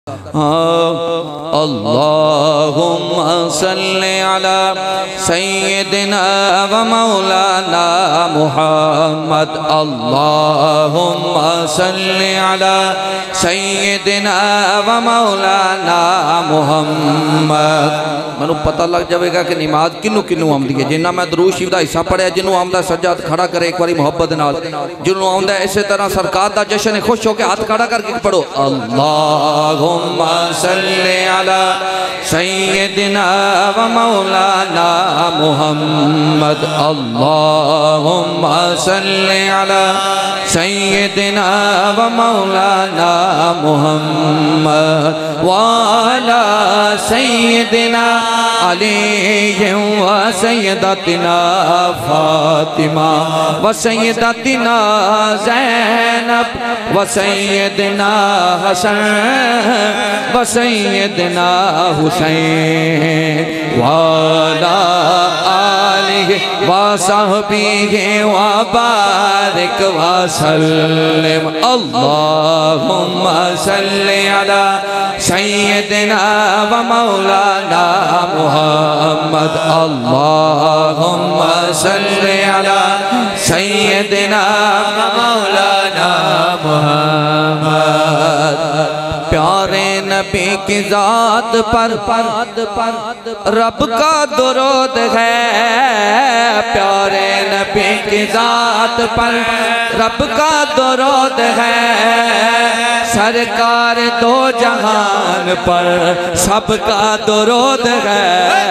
अल्लाहुम्मा सल्ली अला सय्यिदिना व मौलाना मुहम्मद। अल्लाहुम्मा सल्ली अला सय्यिदिना व मौलाना मुहम्मद। मैनू पता लग जाएगा कि नमाज किनू किनू आती है। जिन्ना मैं दरूद शरीफ का हिस्सा पढ़िया, जिन्होंने आमदा सज्जा हाथ खड़ा करे एक बार मुहब्बत नाल, जिन्होंने आंदा इस तरह सरकार का जश्न है, खुश होकर हाथ खड़ा करके पढ़ो अल्लाहुम्मा सल्ली अला सय्यिदिना व मौलाना मुहम्मद। अल्लाहुम्मा सल्ली अला सय्यिदिना व मौलाना मुहम्मद व अला सय्यिदिना अली व सय्यदतिना फातिमा व सय्यदतिना ज़ैनब व सय्यदिना हसन व सय्यदिना हुसैन व अला आलिहि व सहबिहि व बारिक व सल्लिम। अल्लाहुम्मा सल्ली अला सय्यिदिना व मौलाना मुहम्मद। अल्लाहुम्मा सल्ली अला सय्यिदिना व मौलाना मुहम्मद। प्यारे नबी की जात पर रब का दुरूद है। प्यारे नबी की जात पर रब का दुरूद है। सरकार दो जहान पर सबका दुरूद है।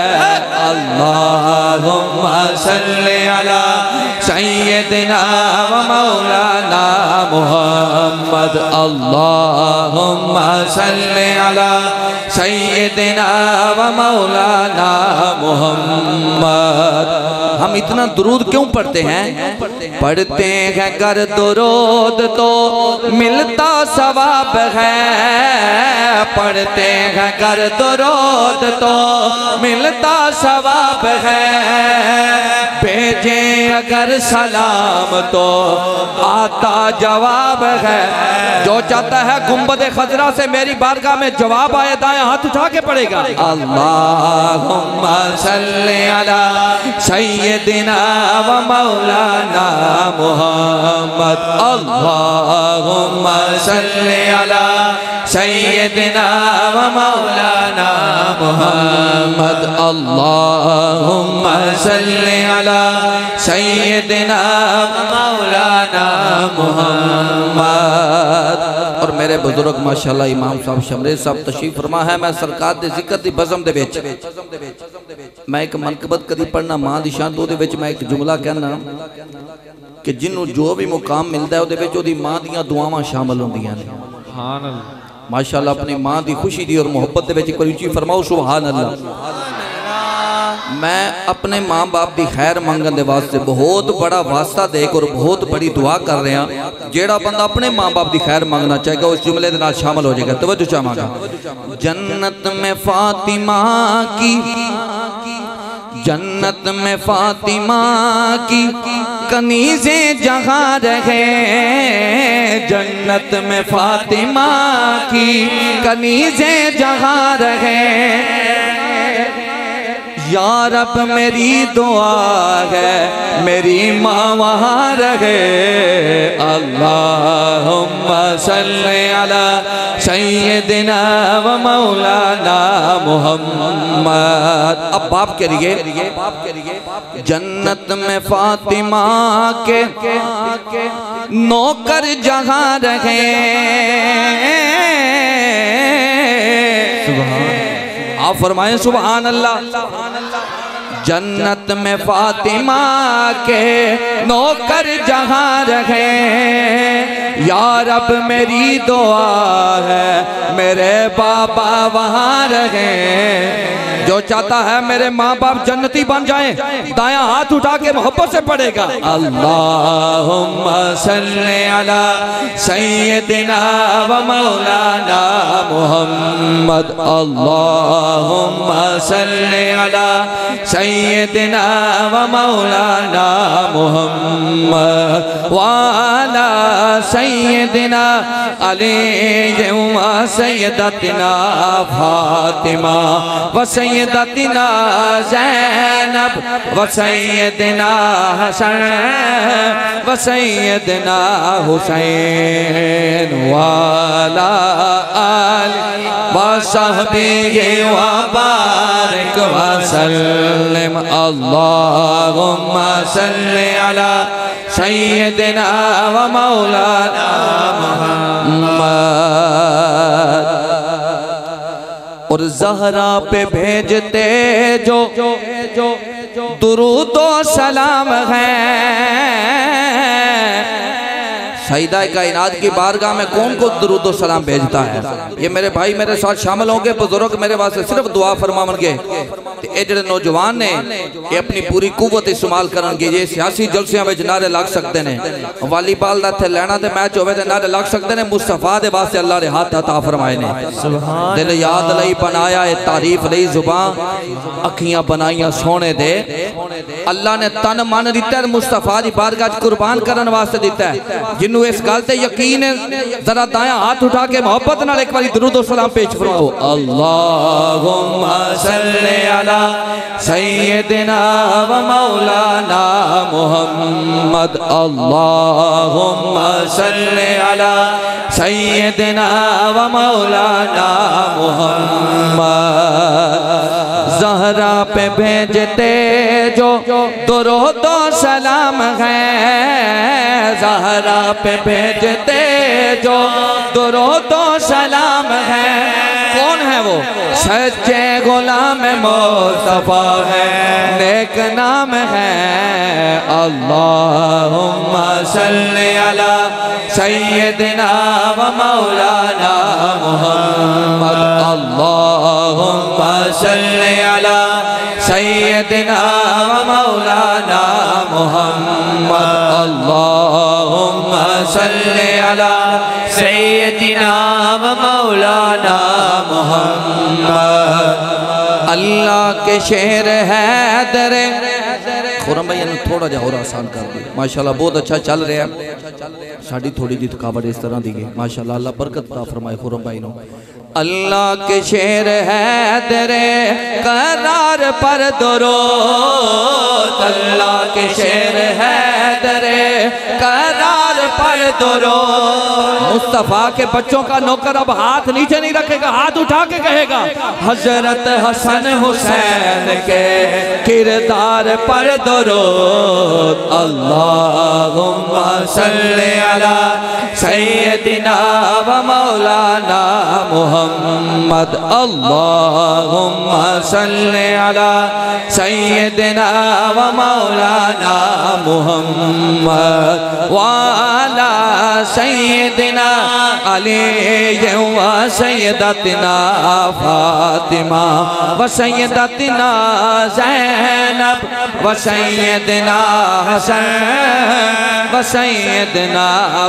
अल्लाहुम्मा सल्ली अला सय्यिदिना व मौलाना मुहम्मद। अल्लाहुम्मा सल्ली अला सय्यिदिना व मौलाना मुहम्मद। हम इतना दुरूद क्यों पढ़ते हैं? पढ़ते हैं कर दुरूद तो मिलता सवाब है। पढ़ते हैं कर दुरूद तो मिलता सवाब है। भेजे अगर सलाम तो आता जवाब है। जो चाहता है गुंबद खजरा से मेरी बारगाह में जवाब आए, दाएं हाथ उठा के पड़ेगा। अल्लाहुम्मा सल्ली अला सय्यिदिना व मौलाना मुहम्मद। अल्लाहुम्मा सल्ली अला सय्यिदिना व मौलाना मुहम्मद। अल्लाहुम्मा सल्ली अला सय्यिदिना व मौलाना मुहम्मद। और मेरे बुजुर्ग माशाअल्लाह इमाम साहब शमरे साहब तशरीफ फरमा है। मैं सरकार दे जिक्र दी बज़म दे विच मैं एक मनकबत कदी पढ़ना मां दी शान तो मैं एक जुमला कहना कि जिन्हों जो भी मुकाम मिलता है उहदी मां दियां दुआवां शामिल होंदियां ने। सुभान अल्लाह। माशाअल्लाह अपनी मां दी खुशी दी और मोहब्बत दे विच एक बार उच्ची फरमाओ सुभान अल्लाह। मैं अपने माँ बाप की खैर मंगन के वास्ते बहुत बड़ा वास्ता देकर बहुत बड़ी दुआ कर रहा। जेड़ा बंदा अपने माँ बाप की खैर मंगना चाहेगा उस जुमले के नाल शामिल हो जाएगा। तवज्जो चाहांगा। जन्नत में फातिमा की, जन्नत में फातिमा की कनीज़े जहाँ रहे। जन्नत में फातिमा की कनीज़े जहाँ रहे। या रब मेरी दुआ है मेरी माँ वहाँ रहे। अल्लाहुम्मा सल्ली अला सय्यिदिना व मौलाना मुहम्मद। अब बाप के लिए जन्नत में फातिमा के नौकर जहाँ रहे। आप फरमाएं सुभान अल्लाह। जन्नत में फातिमा के नौकर जहाँ रहे। या रब मेरी दुआ है मेरे बाबा वहाँ रहे। जो चाहता है मेरे माँ बाप जन्नती बन जाएं, दायां हाथ उठा के मोहब्बत से पढ़ेगा अल्लाहुम्मा सल्ली अला सय्यिदिना व मौलाना मुहम्मद। अल्लाहुम्मा सल्ली अला सय्यिदिना व मौलाना मुहम्मद व अला सय्यदना अली व सय्यदतना फातिमा व सय्यदतना ज़ैनब व सय्यदना हसन व सय्यदना हुसैन वाला आलि व सहबिहि व बारिक व सल्लिम अल्लाहुम्मा सल्लि अला सय्यदना व मौलाना मुहम्मद। और ज़हरा पे भेजते जो दुरूद व सलाम है, सईदा कायनात की बारगाह में कौन को दुरूद व सलाम भेजता है? ये मेरे भाई मेरे साथ शामिल होंगे, बुजुर्ग मेरे वास्ते सिर्फ दुआ फरमावनगे। ये जड़े नौजवान ने ये अपनी पूरी कुव्वत इस्तेमाल करनगे, ये सियासी जलसियां में नारे लग सकते हैं, वालीबॉल का इत्थे लैना ते मैच होवे ते नारे लग सकते हैं। मुस्तफा दे वास्ते अल्लाह ने हाथ अता फरमाए ने, दिल याद लई बनाया है, तारीफ लई जुबान, अखियां बनाइयां सोने दे। अल्लाह ने तन मन दिता है, मुस्तफा दी बारगाह च कुर्बान करने वास्ते दिता है। जिन्हों इस गल ते यकीन है, जरा दाया हाथ उठा के मोहब्बत नाल एक बार दुरूद व सलाम पेश फरमाओ। अल्लाहुम्मा सल्लि अला सय्यदिना व मौलाना मुहम्मद। अल्लाहुम्मा सल्लि अला सय्यदिना व मौलाना मुहम्मद। ज़हरा पे भेजते जो दुरूद व सलाम है, ज़हरा पे भेजते जो दुरूद व सलाम है। कौन है वो? सच्चे गुलाम मुस्तफा है, नेक नाम है। अल्लाहुम्मा सल्लि अला सय्यदिना व मौलाना मुहम्मद। अल्लाहुम्मा सल्लि अला सय्यदिना व मौलाना मुहम्मद। अल्लाहुम्मा सल्लि अला सय्यदिना व मौलाना मुहम्मद। अल्लाह के शेर हैदर। खुरम भाई ने थोड़ा जा और आसान कर दिया, माशाल्लाह बहुत अच्छा चल रहा है। साड़ी थोड़ी जी थकावट इस तरह दी है, माशाल्लाह अल्लाह बरकत अता फरमाए खुरम भाई नो। अल्लाह के शेर हैदर करार पर दुरूद, अल्लाह के शेर हैदर करार पर दुरूद। मुस्तफा के बच्चों का नौकर अब हाथ नीचे नहीं रखेगा, हाथ उठा के कहेगा हजरत हसन हुसैन के किरदार पर दुरूद। अल्लाहुम्मा सल्लि अला सय्यदिना व मौलाना मुहम्मद। अल्लाहुम्मा सल्लि अला सय्यदिना व मौलाना मुहम्मद वाला सय्यदिना अली व सय्यदतना फातिमा व सय्यदतना ज़ैनब व सय्यदना हसन व सय्यदना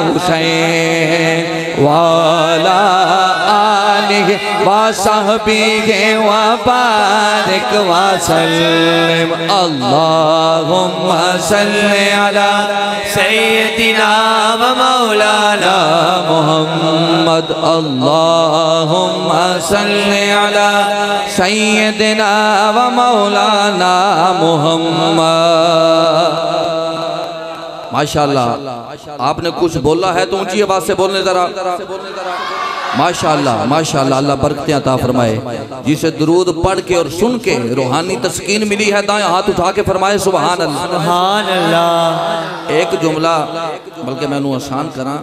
हुसैन वाला आलिहि व सहबिहि व बारिक व सल्लिम। अल्लाहुम्मा सल्लि अला सय्यदिना व मौलाना मुहम्मद। अल्लाहुम्मा सल्लि अला सय्यदिना व मौलाना मुहम्मद। माशाअल्लाह, आपने कुछ बोला है तो ऊंची आवाज से बोलने जरा। माशाअल्लाह माशाअल्लाह, अल्लाह बरकतें अता फरमाए। जिसे दुरूद पढ़ के और सुन के रूहानी तस्कीन मिली है, दाएं हाथ उठा के फरमाए सुभान अल्लाह। सुभान अल्लाह। एक जुमला बल्कि मैनू आसान करा,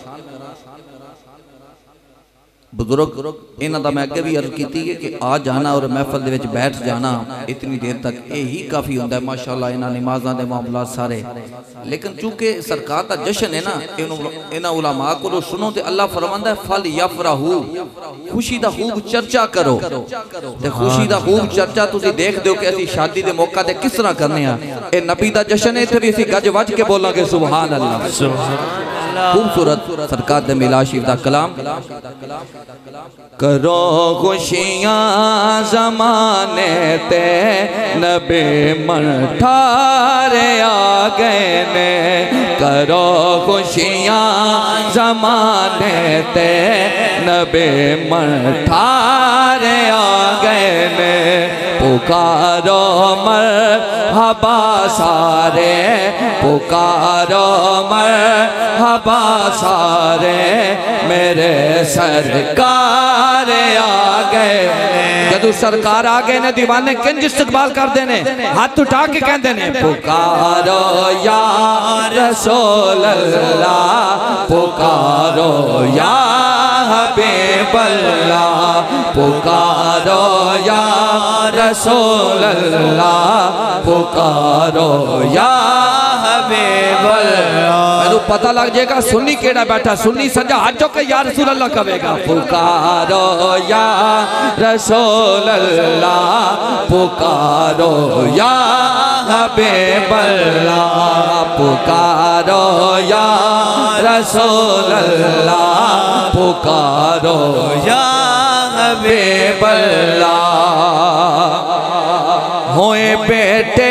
बुजुर्ग इन्हां दा मैं अगे भी अर्ज की है कि आ जाना और महफल दे विच बैठ जाना इतनी देर तक यही काफ़ी होंदा है। माशाअल्लाह इन्हां नमाज़ां दे मामलात सारे, लेकिन चूंकि सरकार का जश्न है ना, इन्हां उलमा को सुनो तो अल्लाह फरमांदा है फल यफराहू, खुशी दा खूब चर्चा करो। ते खुशी दा खूब चर्चा तुसीं देखदे हो कि असीं शादी दे मौका ते किस तरह करने आ। ए नबी दा जश्न है, इत्थे भी असीं गज वज के बोलांगे सुभान अल्लाह। खूबसूरत सरकार दे मिलाद शरीफ दा कलाम करो खुशियां ज़माने ते नबी मन ठारे आ गए ने। करो खुशियां ज़माने ते नबी मन ठारे आ गए ने। पुकारो मरहबा सारे, पुकारो मरहबा सारे, मेरे सरकार आ गए। जदू सरकार आ गए ने दीवाने किंज इस्तकबाल करते ने, हाथ उठा के कहते ने पुकारो या रसूल अल्लाह, पुकारो या हबीब अल्लाह, पुकारो या रसूल अल्लाह, पुकारो या हबीब अल्लाह। मैनू पता लग जाएगा सुन्नी केड़ा बैठा, सुन्नी सजा हाथ चुक के या रसूल अल्लाह कहेगा। पुकारो या रसूल अल्लाह, पुकारो या हबीब अल्लाह, पुकारो या रसूल अल्लाह, पुकारो या हबीब अल्लाह। होए बेटे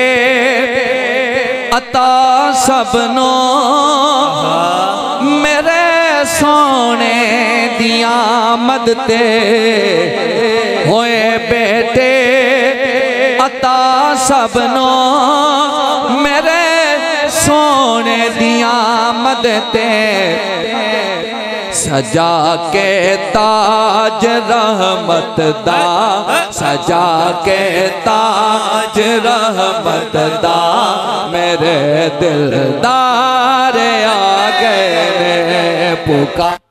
अता सबनो मेरे सोने दिया मदते। होए बेटे अता सबनो मेरे सोने दिया मदते। सजा के ताज रहमत दा, सजा के ताज रहमत दा, मेरे दिलदार आ गए ने। पुकार